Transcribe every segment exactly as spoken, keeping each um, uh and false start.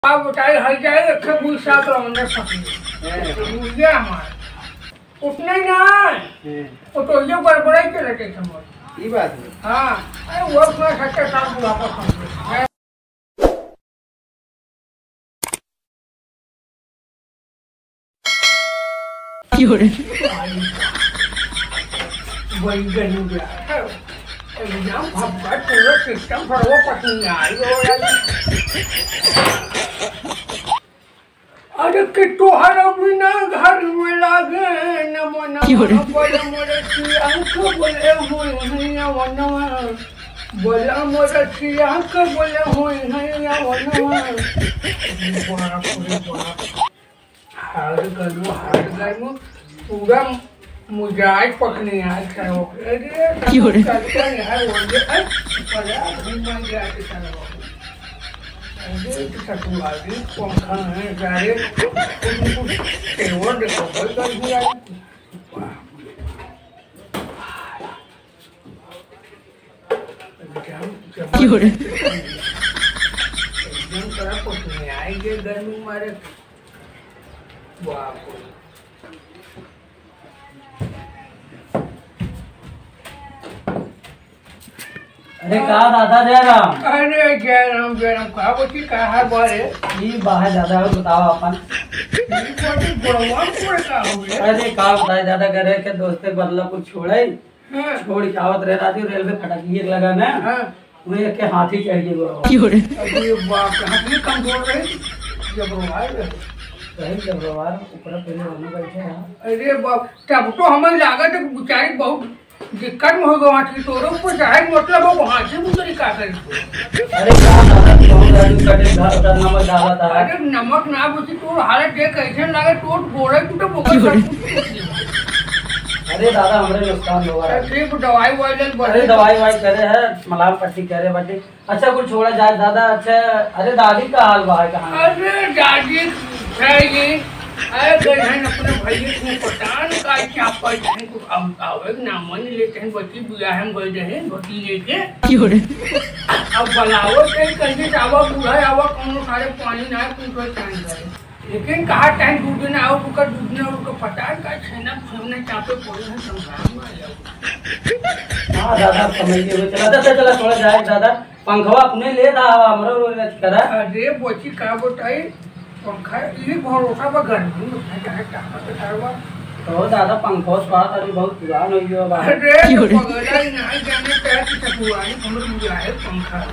आप बताइए हर जाए एक बुल सात रमंदर फंसी मुझे हमारे उतने ही ना वो तो ये बड़बड़ाई के लगे समझ ये बात है। हाँ अरे वो अपना सच्चा साथ बुलापा समझे वही गनी गया एग्जाम भगवान पूरा सिस्टम पर वो पसंद आई अरे कि तोहरा बिना घर में लागे न मन बोल मोरे की अंक बोले हुई है वनवा बोला मोरे की अंक बोले हुई है वनवा बड़ा पूरे बड़ा हार गयो हार गयो पूरा मुझे पकने आज करो अरे करता है वो ये बड़ा घूम गया के चलो अरे सटू आदि पंखा है जारे कुछ तेवर देखो कोई कर दिया क्यों रे एकदम करा पकने आएंगे गर्मी मारे बाप अरे कहा दादा जय राम। अरे जय राम जय राम कहा बोची कहा है बारे ये बाहर दादा को बताओ अपन अरे कहा बताए दादा कह रहे के दोस्ते बदला कुछ छोड़े छोड़ के आवत रह रहा थी रेलवे फटाकी लगा ना वही के हाथी चढ़ के क्यों रे अरे बाप हाथी कम छोड़ रहे जब रोवाए जब रोवार ऊपर पहले होने बैठे अरे बाप तब तो हमें लागत है बेचारी बहुत दिक्कत में हो गया वहाँ की तोरो को चाहे मतलब वो वहाँ से मुझे क्या करी अरे क्या दादा कौन गाड़ी कटे घर उधर नमक डाला था अरे नमक ना बुझी तोर हालत देख कैसे लगे तोर गोड़े टूटे बोकर अरे दादा हमरे नुकसान हो रहा है ठीक दवाई वाई ले अरे दवाई वाई करे है मलाम पट्टी करे बटे अच्छा कुछ छोड़ा जाए दादा अच्छा अरे दादी का हाल बा है कहाँ अरे दादी है ये अरे गहन अपने भाई को पटान का क्या पता है कुछ अब आवे ना मन लेते हैं बच्ची बुआ हम गए रहे बच्ची लेके क्यों रे अब बलावो के कहीं जावा बूढ़ा आवा कौन सारे पानी ना पूछो टाइम करे लेकिन कहा टाइम दूध ना आओ उनका दूध ना उनका पटान का छेना फूलने चापे पड़े हैं समझाऊंगा हां दादा समझ के चला चला चला थोड़ा जाए दादा पंखवा अपने ले दा हमरो रोज करा अरे बच्ची का बताई पंखा ये भरोसा पर गर्मी में है टापा के करवा तो दादा पंखा स्वाद अभी बहुत पुरान हो गया बा अरे पगला नहीं जाने क्या की पुरानी हमर मुझे आए पंखा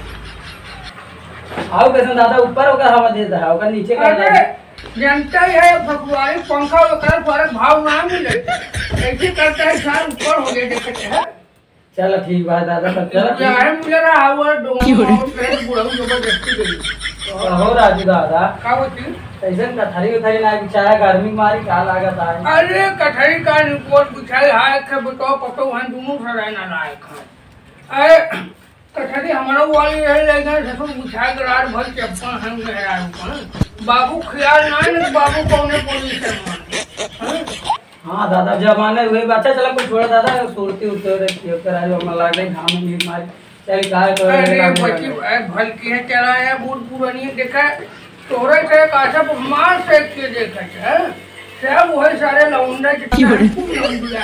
आओ कैसे दादा ऊपर होकर हवा देता है होकर नीचे कर अरे जनता है भगवान पंखा होकर फर्क भाव ना मिले ऐसे करता है सार ऊपर हो गए देखते हैं चलो ठीक बात दादा सब चलो यार मुझे रहा हुआ डोंगा और पेट बुढ़ा जबरदस्ती गई हो राजू दादा का होती ऐसे कठरी उठरी ना बिचारा गर्मी मारी क्या लागत है अरे कठरी का रिपोर्ट बिछाई है के बताओ पतो हम दोनों सराय ना लायक है अरे कठरी हमारा वाली है लेकिन सब बिछाई करार भर चप्पल हम गए यार बाबू ख्याल ना है बाबू कौने पुलिस है हाँ दादा जमाने हुए बच्चा चला कुछ छोड़ा दादा सुरती उतर रखी है कराज हम लाग गई घाम में मार चल काय कर अरे बच्ची भल की है चला है बूढ़ पुरानी देखा तोरे से कासा मार से के देखा है सब वही सारे लौंडा के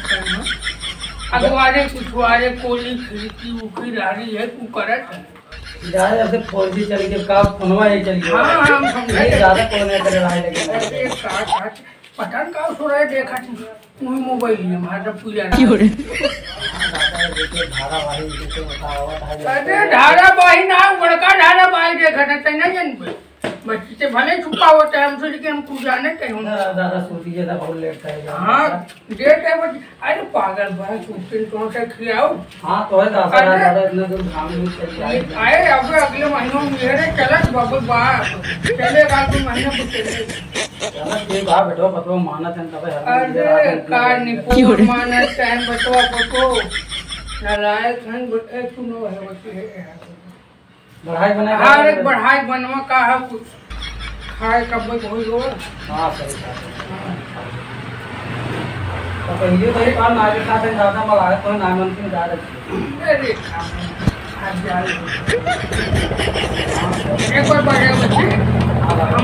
अगवारे कुछवारे कोली खिड़की उखी लारी है तू करत है ज्यादा ऐसे फोर जी चल के का फोनवा ही चल गया हां हम समझे ज्यादा कोने कर रहा है लेकिन अरे का का पठान का सो रहा है देखा तू मोबाइल में हमारा पूजा क्यों रे दादा देखिए धारा भाई देखो बताओ अरे धारा भाई ना बड़का धारा भाई देखा था तने जन बच्ची से भले छुपा होता है हमसे लेकिन हम कुछ जाने कहीं दादा सोती है बहुत लेट है हां डेट है बच्ची अरे पागल भाई कुछ कौन सा खिलाओ हां तो है दादा दादा इतना दूर घाम में चल जाए आए अब अगले महीनों में मेरे चलत बाबू बाप चलेगा तो महीना को चले चला ये बा बेटो पतो मानत है तब अरे का निपुण मानत टाइम बतवा पतो नालायक हन बटे सुनो है बच्ची है बढ़ाई बना हर एक बढ़ाई बनवा का है कुछ खाए कब कोई हो हां सही तो पहले तो काम आगे का से ज्यादा मगा तो नामन की जा रही अरे काम आज जा एक बार बढ़े बच्चे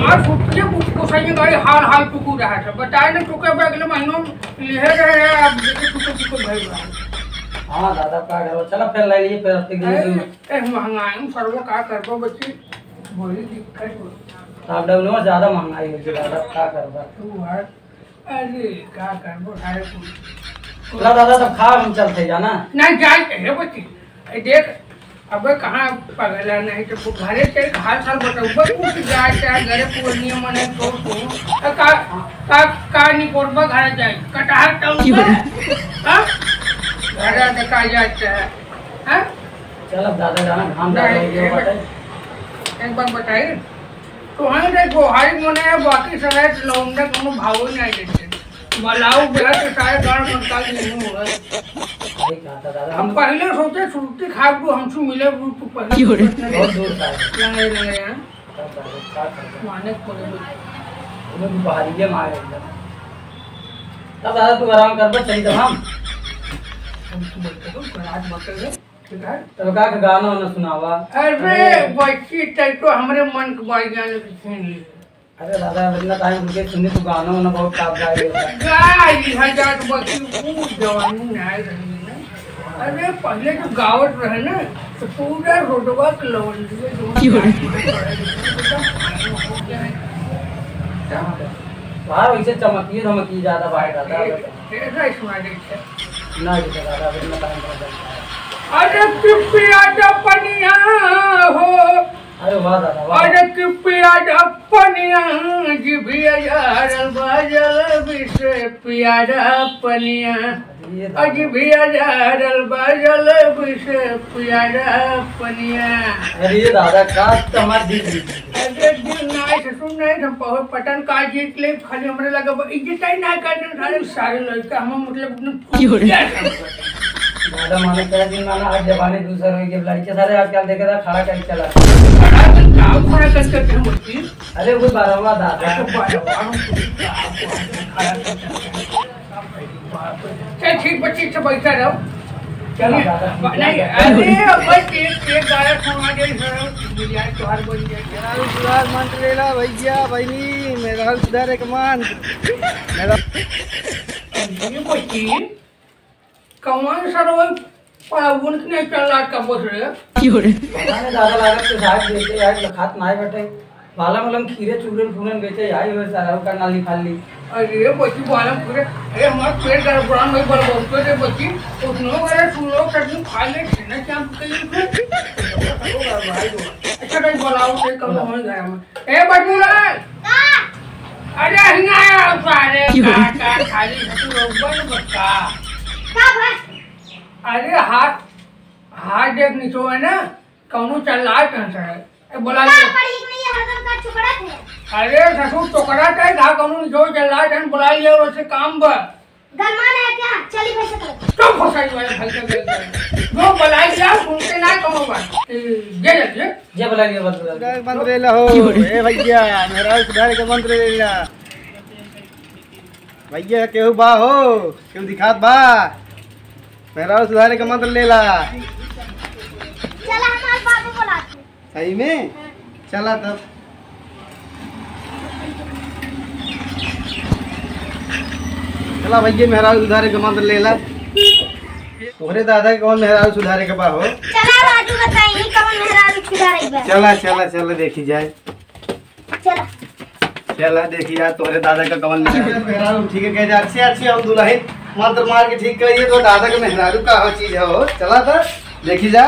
हमार छुट्टी को सही गाड़ी हाल हाल टुकू रहा है बताए ना टुके अगले महीनों ले रहे हैं अब देखे टुके टुके भाई रहा। हां दादा का करो चलो फिर ले लिए फिर हफ्ते के ए महंगाई सर्व का करबो बच्ची बोली दिक्कत हो आप डाउन में ज्यादा महंगाई हो दादा का करबा तू है अरे का करबो सारे चला दादा तब खा हम चलते जाना नहीं जाए है बच्ची देख अबे कहाँ पगला नहीं तो घरे के हाल साल बताऊँ कुछ जाए चाहे घरे पूर्णिया मने तो का का का नहीं कोरबा घर जाए कटहर टाउन हां घर देखा जाता है हां चल अब दादा जाना घाम ज्यादा हो गया बताइए एक बार बताइए तो हाँ देखो हारी मने बाकी समय लौंडा कोनो भाव नहीं देते मलाऊ बेहद के सारे गांव निकाल नहीं हुआ अरे कहा दादा हम पहले सोचे छुट्टी खा दो हमसे मिले तो पहले बहुत दूर था लगे लगे हैं तब दादा का करबा माने कोले वो बाहरी के मारे एकदम तब दादा तू आराम कर बस चली हम हम तो बोलते हो रात बकरे ठीक है तब का गाना ना सुनावा अरे बच्ची तय तो हमरे मन के बाई गाने की छीन ली अरे दादा इतना टाइम रुके सुनने तू गाना ना बहुत टाप गाए गाई हजार बच्ची वो जवानी नहीं रही ना अरे पहले जो गावत रहे ना तो पूरा रोडवा के लवंडी बाहर वैसे चमकी धमकी ज्यादा बाहर दादा ऐसा सुना देते ना दादा इतना टाइम कर अरे पिपिया डपनिया हो अरे वाह दादा वाह अरे पिपिया डपनिया जिभिया यार बाजल बिसे पिया डपनिया अज भिया यार बाजल बिसे पिया डपनिया अरे दादा का तमार दिख अरे दिन नहीं सुन नहीं हम बहुत पटन का जीत ले खाली हमरे लगा इज्जत ही नहीं करने सारे सारे लड़का हम मतलब दादा माने तेरा दिन माना आज जवानी दूसरा हो गया लड़के सारे आजकल देखे था खड़ा करके चला खड़ा खड़ा कर करके बोलती अरे वो बारहवा दादा चल ठीक बच्ची से बैठा रहो चलो दादा नहीं अरे बस एक एक गाना सुना दे सर यार तोहार बोल दिया सुधार मंत्र लेला भैया बहनी मेरा सुधार एक मान मेरा ये बच्ची कौन सर वो पावन ने चला का बोल रहे मैंने दादा लागत के साथ बेचे यार लखात नाय बैठे वाला मलम खीरे चूरन फूरन बेचे यार ये सारा का नाली खाली अरे बच्ची बाला पूरे अरे हमारा पेट गड़बड़ा में बड़ बहुत रे बच्ची उसनो वाला सुनो कभी खा ले ना क्या कहीं अच्छा कहीं बुलाओ से कम हो गया मैं ए बटूलाल अरे हिंगा आया सारे का का खाली तो बन बच्चा का भाई अरे हाथ हाथ देख नीचो है ना कौनो चल रहा है कहां से बोला का पड़ी नहीं हरदम का टुकड़ा थे अरे ससुर टोकरा का घा कौनो नीचो चल रहा है बुला लिया वैसे काम पर गरमान है क्या चली भैसे कर तो फसाई वाले भाई का जो बुला लिया सुनते ना कहो बात जे जे जे बुला लिया बस सुधार मंत्र लेला हो ए भैया मेरा सुधार के मंत्र लेला भैया केहू बा हो केहू दिखात बा मेरा सुधार के मंत्र लेला चला हमार बाबू बुलाते सही में चला तब चला भैया मेहरा सुधारे के मंत्र लेला तोहरे दादा के कौन मेहरा सुधारे के बा हो चला राजू बताई कौन मेहरारू सुधारे बा चला चला चला देखी जाए चला चला देखी यार तोहरे दादा का कौन मेहरारू ठीक है कह जा अच्छी अच्छी हम दुल्हन मंत्र मार के ठीक करिए तो दादा का मेहरारू का हो चीज है हो चला था देखी जा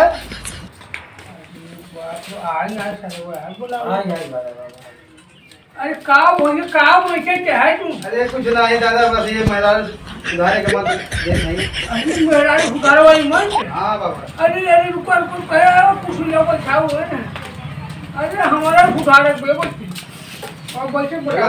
आज ना सरवा बोला हां यार बाबा अरे का बोले का बोलते क्या है तू अरे कुछ नहीं दादा बस ये मेहरारू सुधारे का मंत्र देख नहीं अरे मेरा फुकार वाली मन हाँ बाबा अरे अरे रुको रुको कहे कुछ लोग अच्छा हुआ ना अरे हमारा फुकार बेबती और बोलते बोला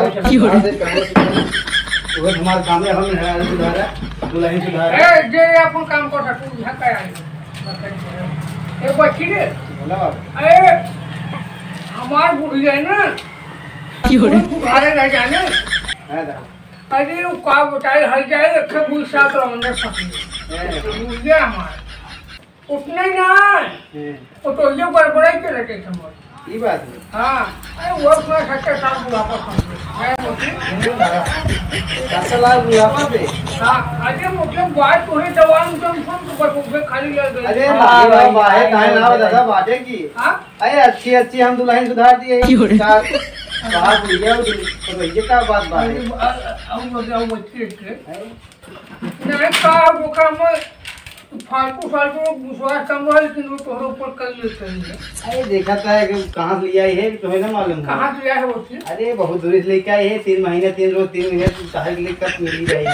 वो हमारे काम में हम मेहरारू सुधारा दुल्हन सुधारा ए जे अपन काम कर सकू यहां का आई ए बच्ची रे बोला बाबा अरे हमार बुढ़िया है ना फुकारे रह जाने है दादा अरे वो का बताए हर जाए अखे बुल साथ अंदर सकी बुढ़िया हमार उतने ना वो तो ये गड़बड़ाई के लगे समझ ये बात है। हाँ अरे वो पूरा सत्तर साल बुढ़ापा समझो मैं मोटी दस लाख बुढ़ापा पे। हाँ अरे मतलब बात तो है दवा में तुम सुन तो बस उसे खाली लग गई अरे भाई भाई बाहे काहे ना दादा बाटे की। हाँ अरे अच्छी अच्छी हम दुल्हन सुधार दिए चार बात हुई है तो ये क्या बात बात है। अब बताओ बच्चे के नहीं का वो काम फालतू फालतू विश्वास संभाल कि वो तोहरे ऊपर कर लेते हैं। अरे देखा था कि कहाँ से लिया है तुम्हें ना मालूम है। कहाँ से लिया है वो चीज? अरे बहुत दूर से लेके आए हैं तीन महीने तीन रोज तीन महीने चाहे के लिए कब मिली रहेगी।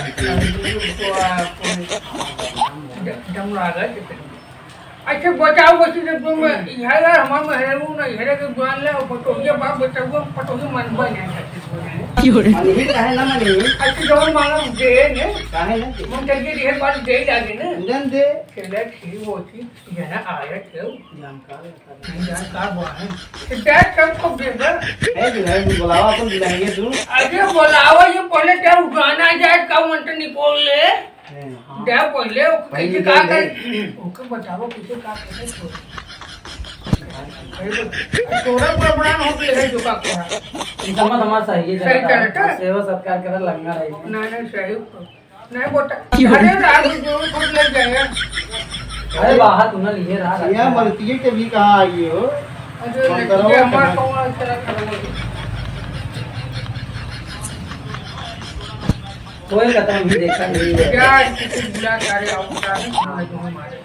दम लगा के अच्छा बताओ बच्ची जब तुम इधर हमारे महरू ना इधर के जान ले और पटोहिया बाप बताओ पटोहिया मन बन मनी काहे ना मनी अच्छा जो मांगा दे ने काहे ना मन चल के ढेर बार दे लागे ना जन दे चले ठीक होती जना आया थे जानकार जानकार बाहर क्या कब को देगा ए दुल्हन बुलावा अपन बुलाएंगे तू। अरे बुलावा ये पहले क्या उठाना जाए का मंत्र निकोल ले क्या पहले कैसे का कर ओके बताओ कैसे का करे तोरा प्रमाण हो गए है जो का कोरा समझ हमारा सही है सही करता सेवा सत्कार करे लगना है नहीं नहीं सही नहीं बोटा अरे रात जो खुद लग जाएगा। अरे बाहर तू ना लिए रहा ये मलती के भी कहां आई हो। अरे ये हमारा कौन तरह करोगे कोई खत्म भी देखा नहीं है क्या किसी बुला करे आओ क्या मारे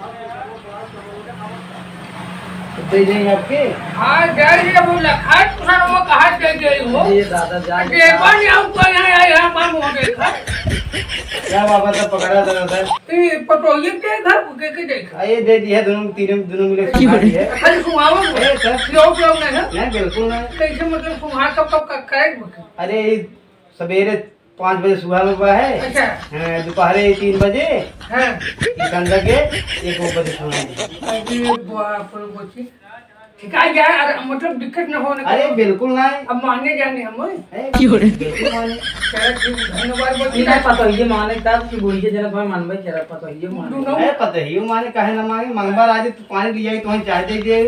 दे देंगे आपके। हाँ जाइए बोला खाट पुराना वो कहाँ दे गई हो ये दादा जा देवा नहीं हमको यहाँ आया यहाँ माम हो देखा क्या बाबा था पकड़ा था दादा ये पटोहिए के घर के के देखा ये दे दी है दोनों तीनों दोनों मिले खिला दी है। खाली सुहावा में लोग लोग नहीं है नहीं बिल्कुल नहीं। कैसे मतलब सुहा कब कब करेगा अरे सवेरे पाँच बजे सुबह में हुआ है। अच्छा दोपहर तीन बजे हाँ संध्या के एक बजे सुना है। अरे बाप रे बच्ची क्या यार मतलब दिक्कत न होने अरे बिल्कुल नहीं अब मानने जाने हम बिल्कुल माने धन्यवाद बच्ची नहीं पता ये माने तब कि बुढ़ी के जनक भाई मान भाई चला पता ये माने अरे पता ही माने काहे ना मांगे मंगवा आज तू पानी लिया तो चाय दे दे।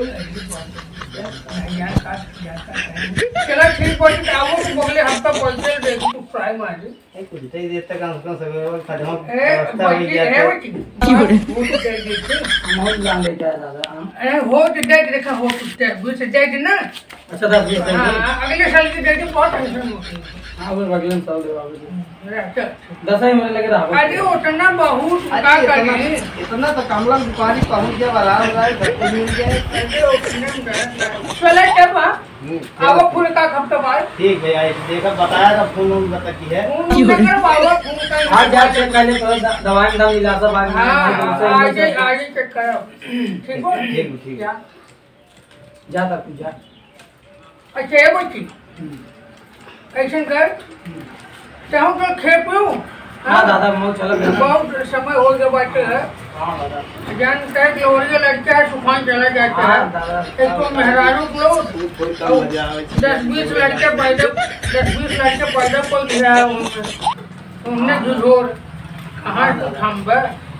चलो ठीक है आओ तो बगले हफ्ता पहुंचे देखो तू फ्राई मार दे कुछ ही देर तक हम उसका सब खत्म ए व्यवस्था हो बाकी गया है तो वो वो तो दे देते बहुत जान लेता है दादा ए हो तो दे देखा हो कुछ दे वो से दे देना अच्छा दस ये हां अगले साल की दे दे बहुत टेंशन होती है। हां वो बगलन सौ दे बाबू अच्छा दस ही मिनट लगे रहा अरे उतना बहुत का करे इतना तो कमला दुकान पहुंच गया आराम से घर पे मिल गए। अरे उतना चले तब अब फूल का हफ्ता बाद ठीक भैया देखा बताया था फोन नंबर बता की है फोन नंबर बाबा फोन का आज जा चेक कर ले तो दवाई दाम मिला सब बाद में हां आज आज चेक करो ठीक हो ठीक ठीक जा तक जा अच्छा ये बच्ची ऐसा कर चाहो तो खेपो हां दादा मैं चला बहुत समय हो गया बात है हां दादा जान का लोरिया लड़का सुखान चला जाता है एक तो मेहरारू को कोई काम मजा आवे दस बीस लड़के पैदा दस बीस लड़के पैदा पल गया है उनमें उनने झुझोर कहाँ थम्बा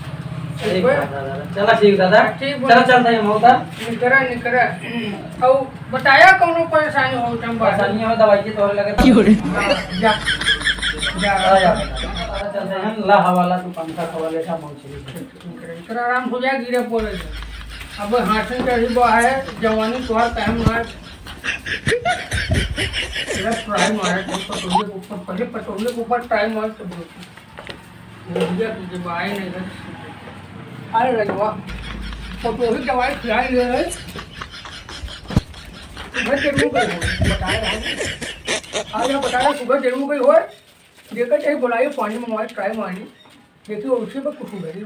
चला ठीक दादा चला चलता है मौता निकरा निकरा और बताया कौनो परेशानी हो तुम परेशानी में दवाई के तौर लगे जा जा चलते हैं ला हवाला तू पंखा खवाले सा पहुंचे निकरा आराम हो जाए गिरे पड़े अब हाथन चढ़ी बा है जवानी तोहार टाइम मार ट्राई मारे पटोले के ऊपर पहले पटोले के ऊपर ट्राई मार तो बोलिए तुझे बाय नहीं है अरे लगवा पटोले दवाई खिलाई ले रहे सुबह जरूर गई बताया आज आप बताया सुबह जरूर गई हो देखा चाहिए बुलाइए पानी में हमारे ट्राई मारी देखिए उसी पर कुछ गई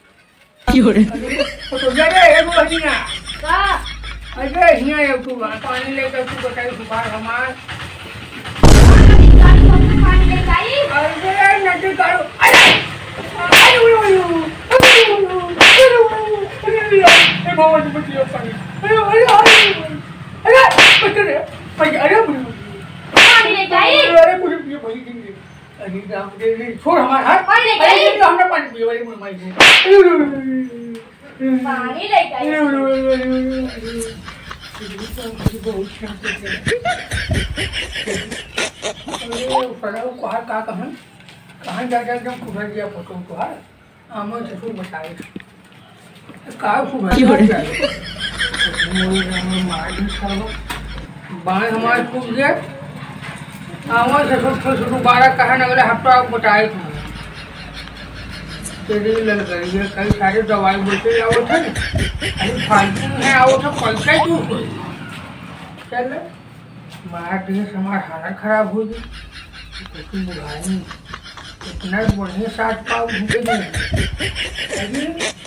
पटोले रे एक बहिना का अरे हिया है तू पानी लेकर तू बताई सुबह हमार पानी लेके आई अरे नदी करो अरे अरे वो वो अरे बाबा जी बचिए पानी अरे अरे अरे बच्चे अरे अरे पानी लेके आई अरे मुझे ये भाई की अरे राम दे छोड़ हमारा हाथ पानी लेके आई हमने पानी पिए वाली मुझे माई पानी लेके आई कहाँ कहाँ कहाँ कहाँ जा जा जब खुबर दिया फोटो तुहार आमो ससुर बताए कहाँ खुबर बाएं हमारे खूब गए आमो ससुर ससुर बारह कहा न अगले हफ्ता बताए तुम तेरी लग गई है कई सारे दवाई बोलते आओ थे अरे फालतू है आओ था पैसा क्यों चल मार दिए समाज हालत खराब हो गई कुछ बुढ़ाए नहीं इतना बढ़िया साथ पाव भूखे नहीं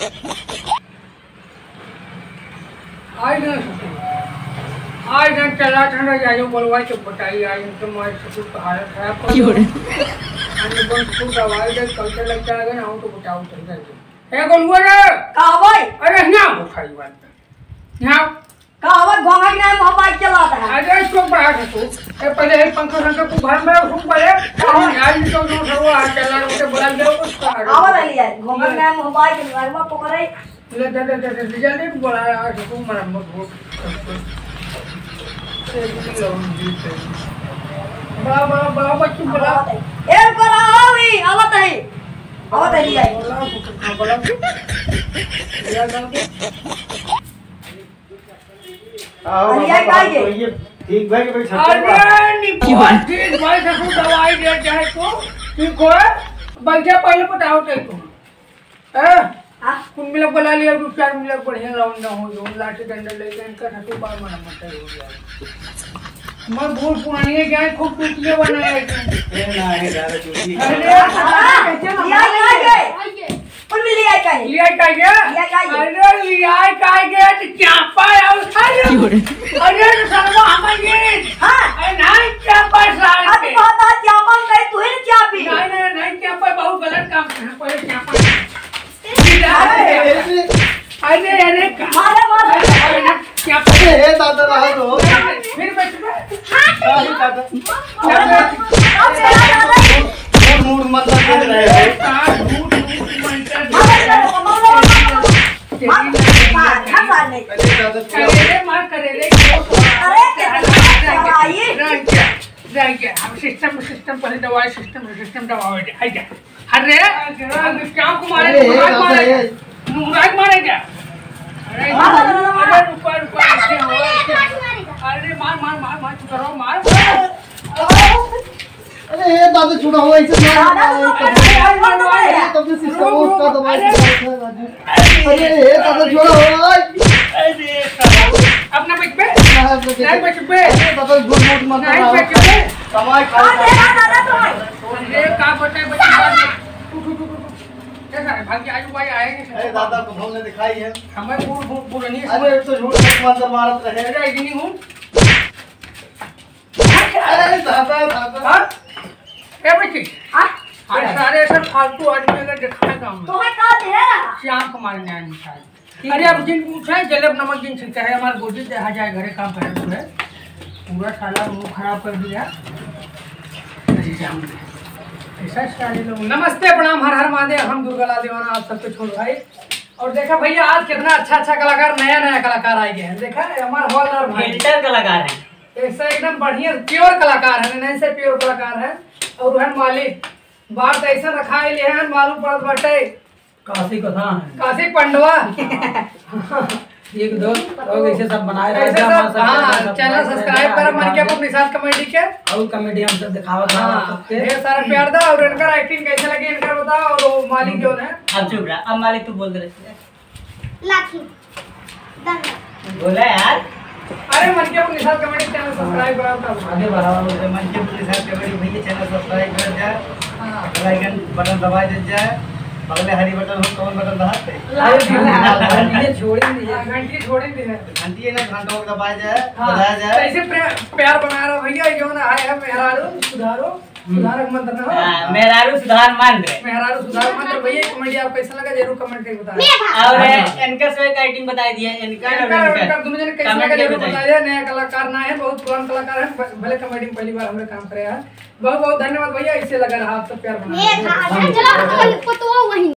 आज ना आज ना चला ठंडा जाओ बोलवा के बताइए आज तो मार ससुर का हालत खराब क्यों अन्य बंद खूब दवाई दे कल से लग जाएगा ना तो बताओ चल जाएगा ए गोलुआ रे कहाँ भाई अरे यहाँ हो सारी बात यहाँ कहाँ भाई घोंघा की नाम मोबाइल चलाता है अरे इसको बढ़ा के तू ए पहले एक पंखा संग को घर में उसको पड़े और आज तो जो सब आ चला उसे बुला दे उसका आवाज आ लिया घोंघा की नाम मोबाइल चलाता है पकड़े ले दे दे दे दे जल्दी बुला आज को मरम्मत हो बा बा बा बच्चू बुला ए करा आवी आवत है आवत है लिया बोला बोला लिया गांव आओ लिया काहे ये ठीक भाई के छत्तर अरे निपा ठीक भाई ससुर दवाई दे चाहे तो ठीक हो बच्चा पहले बताओ तो तुम ए हां कुन मिला बुला लिया दो चार मिला बढ़िया राउंड ना हो जो लाठी डंडा लेके इनका ससुर बार मना मत हो गया मैं भूल पुरानी है क्या खूब टूटिए बनाया ये ना है ज्यादा चूती अरे लिया काहे कुल मिल लिया काहे लिया का गया लिया काहे अरे लिया का गया तो क्या पाया अरे अरे सर्व हम ये हां अरे नहीं क्या पैसा अब पता क्या मन कहे तू ही क्या पी नहीं नहीं नहीं क्या पर बहुत गलत काम है पहले क्या पर अरे अरे मारे मारे क्या पर हे दादा रहा तो फिर बैठ नहीं दादा अब चला दादा मूड मूड मत कर रहे हो अरे दादा करेले मार करेले हम सिस्टम सिस्टम पहले दवाई सिस्टम सिस्टम दवा अरे क्या को मारे मुराद मारे क्या अरे अरे रुको रुको अरे मार मार मार मार तू करो मार अरे ये दादा छुड़ा हुआ इसे तब से सिस्टम उसका दवाई अरे ये दादा छुड़ा हुआ अरे अपना बैठ पे नहीं बैठ पे दादा गुड गुड मत नहीं बैठ पे कमाई खा अरे का बताए बच्चे उठ उठ उठ कैसा है भाग्य आजू भाई आएंगे अरे दादा को हमने दिखाई है हमें पूर्ण पूर्ण पूर्ण नहीं अरे तो झूठ मत मंत्र मारत रहे अरे इतनी हूं अरे दादा दादा हां क्या बच्चे हां अरे सारे सब फालतू आदमी का दिखाने काम तो है का दे रहा श्याम कुमार ने निकाल अरे अब जिन पूछा है जलेब नमक जिन छिड़का है हमारे गोदी से आ जाए घरे काम करे हुए पूरा साला मुंह खराब कर दिया ऐसा सारे लोग नमस्ते प्रणाम हर हर महादेव हम दुर्गालाल दीवाना आप सबके छोड़ भाई और देखा भैया आज कितना अच्छा अच्छा कलाकार नया नया कलाकार आए गए हैं देखा हमारे हॉलदार भाई फिल्टर कलाकार है ऐसा एकदम बढ़िया प्योर कलाकार है नए से प्योर कलाकार है और वह मालिक बात ऐसा रखा है लिए हैं मालूम पड़त बाटे काशी को था काशी पंडवा एक दो लोग ऐसे सब बनाए रहे ऐसे थे हमारे सब हाँ चैनल सब्सक्राइब करा मन के अपने निशाद कमेडी के और कॉमेडी हम सब दिखावा था हाँ ढेर सारा प्यार दा और इनका एक्टिंग कैसे लगी इनका बताओ और वो मालिक जो है अब चुप रहा अब मालिक तू बोल दे रहे लाठी दंड बोला यार अरे मन के अपने निशाद कमेडी चैनल सब्सक्राइब करा था आगे बढ़ावा बोल रहे मन के पुलिस साहब कमेटी भैया चैनल सब्सक्राइब कर जाए हां बेल आइकन बटन दबा दे जाए बगले हरी बटन हो कौन बटन दबाते अरे छोड़ी नहीं है घंटी छोड़ी दी है घंटी है ना घंटों को दबाया जाए हाँ, बजाया जाए ऐसे प्यार बना रहा भैया जो ना आए हैं मेहरारू सुधारो सुधारक मंत्र ना हो मेहरारू सुधार मंत्र मेहरारू सुधार मंत्र भैया कमेडी आपको कैसा लगा जरूर कमेंट करके बताएं और इनका से एक आइटिंग बता दिया इनका इनका दोनों जने कैसा लगा जरूर बताइए नया कलाकार ना है बहुत पुराना कलाकार है भले कमेडी में पहली बार हमने काम करे हैं बहुत बहुत धन्यवाद भैया इससे लगा रहा आप सब प्यार बना ये खा चलो तो वही